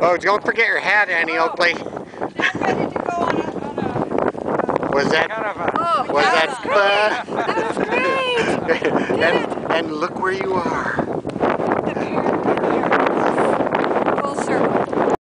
Oh, don't forget your hat, Annie Oakley. She's ready to go on a Was that Oh, was that that was great. and look where you are.